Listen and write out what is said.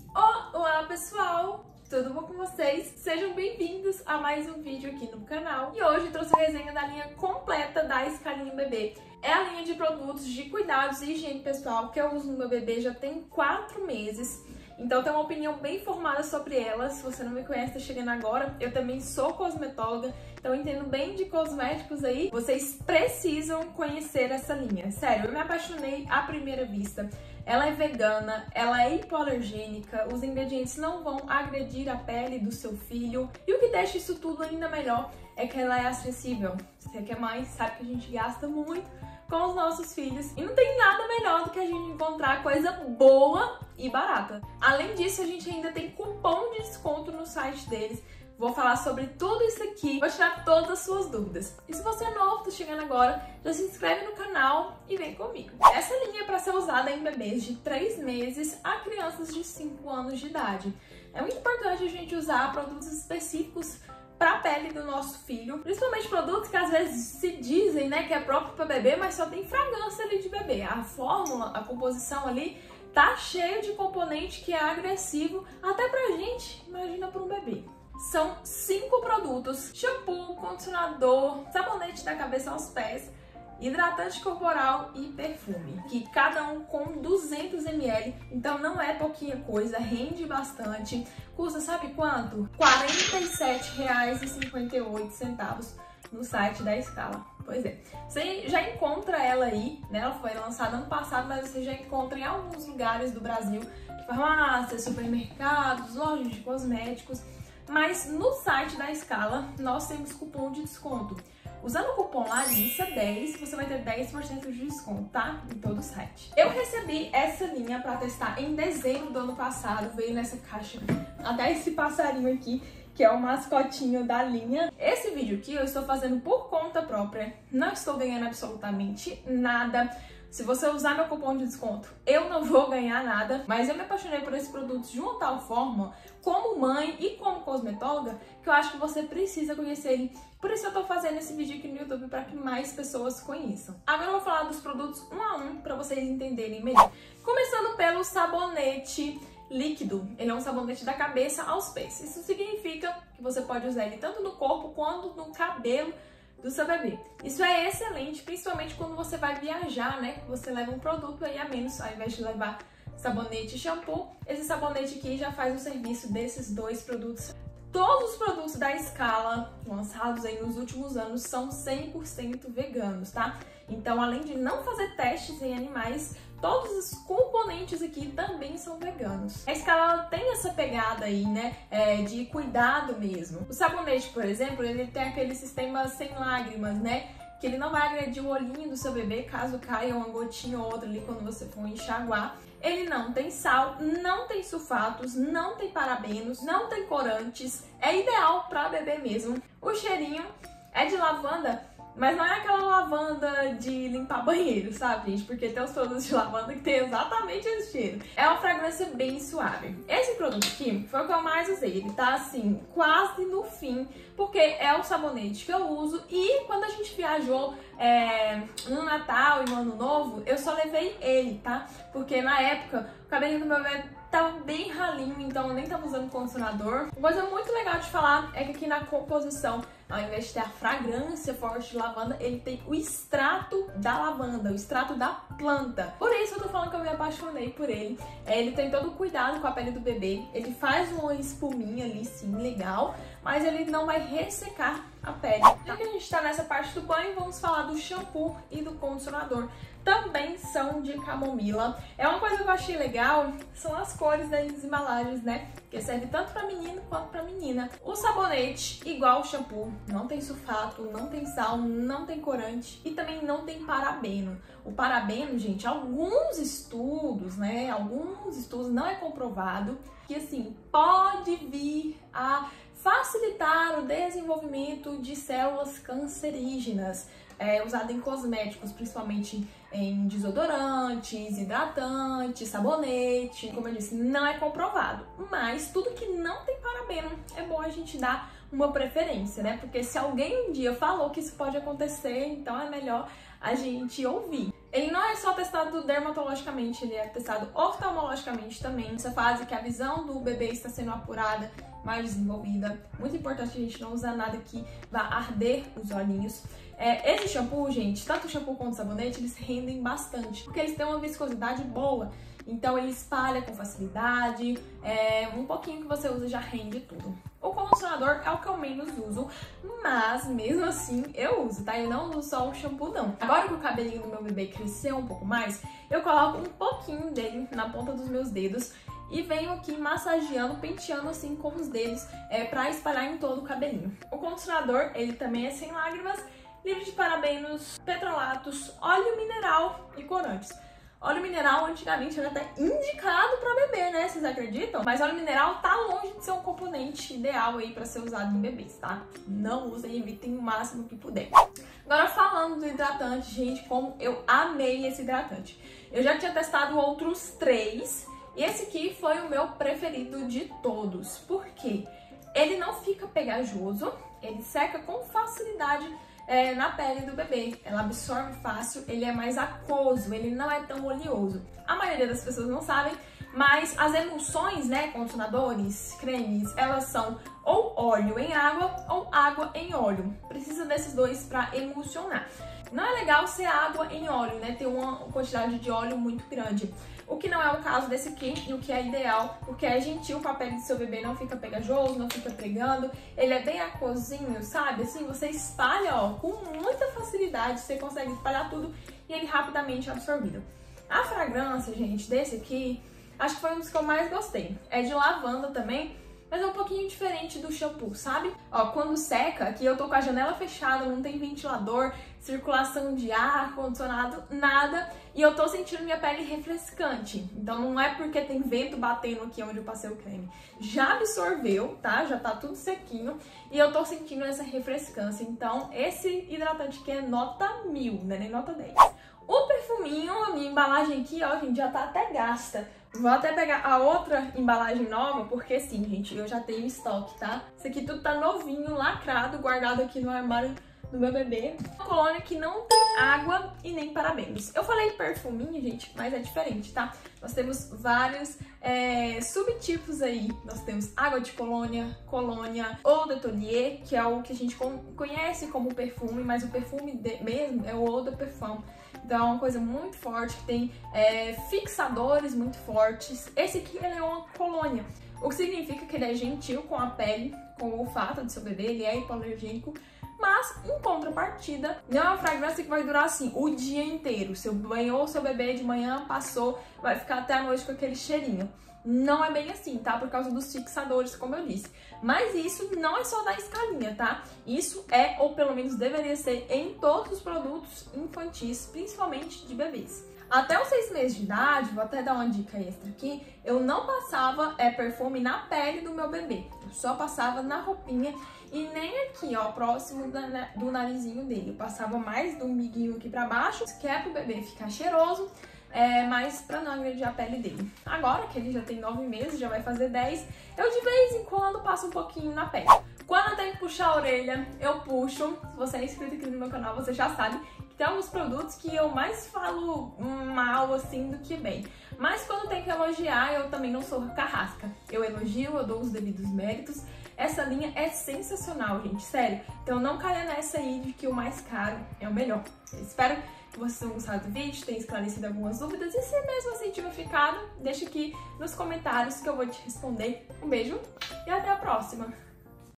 Olá pessoal, tudo bom com vocês? Sejam bem-vindos a mais um vídeo aqui no canal. E hoje eu trouxe a resenha da linha completa da Escalinho Bebê. É a linha de produtos de cuidados e higiene pessoal que eu uso no meu bebê já tem 4 meses. Então eu tenho uma opinião bem formada sobre ela. Se você não me conhece, tá chegando agora. Eu também sou cosmetóloga, então eu entendo bem de cosméticos aí. Vocês precisam conhecer essa linha. Sério, eu me apaixonei à primeira vista. Ela é vegana, ela é hipoalergênica, os ingredientes não vão agredir a pele do seu filho. E o que deixa isso tudo ainda melhor é que ela é acessível. Você que é mãe sabe que a gente gasta muito com os nossos filhos e não tem nada melhor do que a gente encontrar coisa boa e barata. Além disso, a gente ainda tem cupom de desconto no site deles. Vou falar sobre tudo isso aqui, vou tirar todas as suas dúvidas. E se você é novo, tá chegando agora, já se inscreve no canal e vem comigo. Essa linha é para ser usada em bebês de 3 meses a crianças de 5 anos de idade. É muito importante a gente usar produtos específicos para a pele do nosso filho, principalmente produtos que às vezes se dizem, né, que é próprio para bebê, mas só tem fragrância ali de bebê. A fórmula, a composição ali tá cheia de componente que é agressivo até pra gente, imagina para um bebê. São 5 produtos: shampoo, condicionador, sabonete da cabeça aos pés, hidratante corporal e perfume, que cada um com 200 ml, então não é pouquinha coisa, rende bastante. Custa sabe quanto? R$ 47,58 no site da Escala. Pois é, você já encontra ela aí, né? Ela foi lançada ano passado, mas você já encontra em alguns lugares do Brasil, farmácias, supermercados, lojas de cosméticos. Mas no site da Escala nós temos cupom de desconto. Usando o cupom LARISSA10, você vai ter 10% de desconto, tá? Em todo o site. Eu recebi essa linha para testar em dezembro do ano passado. Veio nessa caixa até esse passarinho aqui, que é o mascotinho da linha. Esse vídeo aqui eu estou fazendo por conta própria. Não estou ganhando absolutamente nada. Se você usar meu cupom de desconto, eu não vou ganhar nada, mas eu me apaixonei por esse produto de uma tal forma, como mãe e como cosmetóloga, que eu acho que você precisa conhecer ele. Por isso eu tô fazendo esse vídeo aqui no YouTube para que mais pessoas conheçam. Agora eu vou falar dos produtos um a um para vocês entenderem melhor. Começando pelo sabonete líquido. Ele é um sabonete da cabeça aos pés. Isso significa que você pode usar ele tanto no corpo quanto no cabelo do seu bebê. Isso é excelente, principalmente quando você vai viajar, né? Você leva um produto aí a menos, ao invés de levar sabonete e shampoo. Esse sabonete aqui já faz o serviço desses 2 produtos. Todos os produtos da Escala lançados aí nos últimos anos são 100% veganos, tá? Então, além de não fazer testes em animais, todos os componentes aqui também são veganos. A Escala tem essa pegada aí, né, de cuidado mesmo. O sabonete, por exemplo, ele tem aquele sistema sem lágrimas, né, que ele não vai agredir o olhinho do seu bebê caso caia uma gotinha ou outra ali quando você for enxaguar. Ele não tem sal, não tem sulfatos, não tem parabenos, não tem corantes. É ideal para bebê mesmo. O cheirinho é de lavanda, mas não é aquela lavanda de limpar banheiro, sabe, gente? Porque tem os produtos de lavanda que tem exatamente esse cheiro. É uma fragrância bem suave. Esse produto aqui foi o que eu mais usei. Ele tá, assim, quase no fim, porque é o sabonete que eu uso. E quando a gente viajou no Natal e no Ano Novo, eu só levei ele, tá? Porque na época, o cabelinho do meu bebê tava bem ralinho, então eu nem tava usando condicionador. Uma coisa muito legal de falar é que aqui na composição, ao invés de ter a fragrância forte de lavanda, ele tem o extrato da lavanda, o extrato da planta. Por isso eu tô falando que eu me apaixonei por ele. Ele tem todo o cuidado com a pele do bebê, ele faz uma espuminha ali, sim, legal, mas ele não vai ressecar a pele. Já que a gente tá nessa parte do banho, vamos falar do shampoo e do condicionador. Também são de camomila. É uma coisa que eu achei legal, são as cores das embalagens, né? Que serve tanto para menino quanto para menina. O sabonete, igual o shampoo, não tem sulfato, não tem sal, não tem corante e também não tem parabeno. O parabeno, gente, alguns estudos, né? Alguns estudos não é comprovado que, assim, pode vir a facilitar o desenvolvimento de células cancerígenas. Usado em cosméticos, principalmente em desodorantes, hidratantes, sabonete. Como eu disse, não é comprovado, mas tudo que não tem parabeno é bom a gente dar uma preferência, né? Porque se alguém um dia falou que isso pode acontecer, então é melhor a gente ouvir. Ele não é só testado dermatologicamente, ele é testado oftalmologicamente também. Nessa fase que a visão do bebê está sendo apurada, mais desenvolvida. Muito importante a gente não usar nada que vá arder os olhinhos. Esse shampoo, gente, tanto o shampoo quanto o sabonete, eles rendem bastante, porque eles têm uma viscosidade boa. Então ele espalha com facilidade, um pouquinho que você usa já rende tudo. O condicionador é o que eu menos uso, mas mesmo assim eu uso, tá? Eu não uso só o shampoo, não. Agora que o cabelinho do meu bebê cresceu um pouco mais, eu coloco um pouquinho dele na ponta dos meus dedos e venho aqui massageando, penteando assim com os dedos, pra espalhar em todo o cabelinho. O condicionador, ele também é sem lágrimas, livre de parabenos, petrolatos, óleo mineral e corantes. Óleo mineral antigamente era até indicado para bebê, né? Vocês acreditam? Mas óleo mineral tá longe de ser um componente ideal aí para ser usado em bebês, tá? Não usem, evitem o máximo que puder. Agora falando do hidratante, gente, como eu amei esse hidratante. Eu já tinha testado outros 3 e esse aqui foi o meu preferido de todos. Por quê? Ele não fica pegajoso, ele seca com facilidade na pele do bebê. Ela absorve fácil, ele é mais aquoso, ele não é tão oleoso. A maioria das pessoas não sabem, mas as emulsões, né, condicionadores, cremes, elas são ou óleo em água ou água em óleo. Precisa desses dois para emulsionar. Não é legal ser água em óleo, né, ter uma quantidade de óleo muito grande. O que não é o caso desse aqui e o que é ideal, porque é gentil com a pele do seu bebê, não fica pegajoso, não fica pregando. Ele é bem aquosinho, sabe? Assim, você espalha, ó, com muita facilidade, você consegue espalhar tudo e ele rapidamente é absorvido. A fragrância, gente, desse aqui, acho que foi um dos que eu mais gostei. É de lavanda também, mas é um pouquinho diferente do shampoo, sabe? Ó, quando seca, aqui eu tô com a janela fechada, não tem ventilador, circulação de ar, ar-condicionado, nada. E eu tô sentindo minha pele refrescante. Então não é porque tem vento batendo aqui onde eu passei o creme. Já absorveu, tá? Já tá tudo sequinho. E eu tô sentindo essa refrescância. Então esse hidratante aqui é nota 1000, né? Nem nota 10. O perfuminho, a minha embalagem aqui, ó, gente, já tá até gasta. Vou até pegar a outra embalagem nova, porque sim, gente, eu já tenho estoque, tá? Isso aqui tudo tá novinho, lacrado, guardado aqui no armário do meu bebê. Uma colônia que não tem água e nem parabenos. Eu falei perfuminho, gente, mas é diferente, tá? Nós temos vários subtipos aí. Nós temos água de colônia, eau de toilette, que é o que a gente conhece como perfume, mas o perfume mesmo é o eau de parfum. Então é uma coisa muito forte, que tem fixadores muito fortes. Esse aqui ele é uma colônia, o que significa que ele é gentil com a pele, com o olfato do seu bebê, ele é hipoalergênico, mas em contrapartida, não é uma fragrância que vai durar assim o dia inteiro. Você banhou seu bebê de manhã, passou, vai ficar até a noite com aquele cheirinho. Não é bem assim, tá? Por causa dos fixadores, como eu disse. Mas isso não é só da escalinha, tá? Isso é, ou pelo menos deveria ser, em todos os produtos infantis, principalmente de bebês. Até os 6 meses de idade, vou até dar uma dica extra aqui, eu não passava perfume na pele do meu bebê. Eu só passava na roupinha e nem aqui, ó, próximo do narizinho dele. Eu passava mais do umbiguinho aqui pra baixo, que é pro bebê ficar cheiroso, mas pra não agredir a pele dele. Agora que ele já tem 9 meses, já vai fazer 10, eu de vez em quando passo um pouquinho na pele. Quando eu tenho que puxar a orelha, eu puxo. Se você é inscrito aqui no meu canal, você já sabe que tem alguns produtos que eu mais falo mal, assim, do que bem. Mas quando tem que elogiar, eu também não sou carrasca. Eu elogio, eu dou os devidos méritos. Essa linha é sensacional, gente, sério. Então não caia nessa aí de que o mais caro é o melhor. Eu espero que vocês tenham gostado do vídeo, tenham esclarecido algumas dúvidas. E se mesmo assim tiver ficado, deixa aqui nos comentários que eu vou te responder. Um beijo e até a próxima!